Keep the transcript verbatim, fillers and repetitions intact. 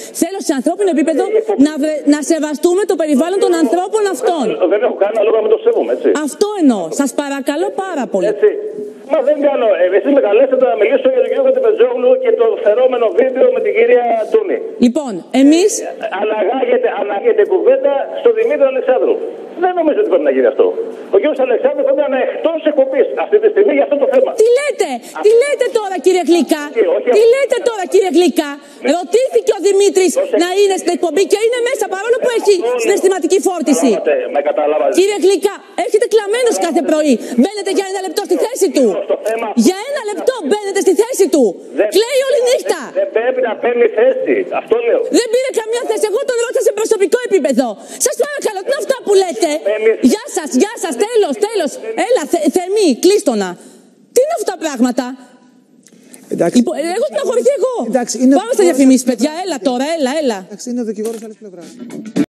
Θέλω σε ανθρώπινο επίπεδο να, βρε, να σεβαστούμε το περιβάλλον των ανθρώπων αυτών. Δεν έχω κανένα λόγο να με το σέβομαι, έτσι. Αυτό εννοώ. Σας παρακαλώ πάρα πολύ. Έτσι. Μα δεν κάνω. Ε, εσείς με καλέσατε να μιλήσω για τον κύριο Χατζηπετζόγλου και το φερόμενο βίντεο με την κυρία Τούνη. Λοιπόν, εμείς. Αναγάγεται, αναγάγεται κουβέντα στο Δημήτρη Αλεξάνδρου. Δεν νομίζω ότι πρέπει να γίνει αυτό. Ο κύριος Αλεξάνδρου πρέπει να είναι εκτός εκπομπής αυτή τη στιγμή για αυτό το θέμα. Τι λέτε, Α... τι λέτε τώρα κύριε Γλυκά, τι, όχι, τι λέτε τώρα κύριε Γλυκά. Με... Ρωτήθηκε ο Δημήτρης όχι, να είναι στην εκπομπή και είναι μέσα παρόλο που έχει συναισθηματική φόρτιση. Με κύριε Γλυκά, έχετε κλαμμένος κάθε πρωί. Μπαίνετε για ένα λεπτό στη θέση του. Για ένα λεπτό μπαίνετε στη θέση του. Δεν... Κλαίει όλη νύχτα. Δεν πρέπει να παίρνει θέση. Αυτό λέω. Δεν πήρε καμία θέση. Εγώ τον ρώτησα σε προσωπικό επίπεδο. Σας παρακαλώ, τι είναι αυτά που λέτε. Γεια σας, γεια σας, τέλος, τέλος. Έλα, θε, Θεμή, κλείστονα. Τι είναι αυτά τα πράγματα. Εντάξει. Λοιπόν, εγώ στεναχωρηθεί εγώ. Εντάξει, είναι... Πάμε στα διαφημίσεις, παιδιά. Έλα τώρα, έλα, έλα. Εντάξει, είναι ο δικηγόρος άλλης πλευράς.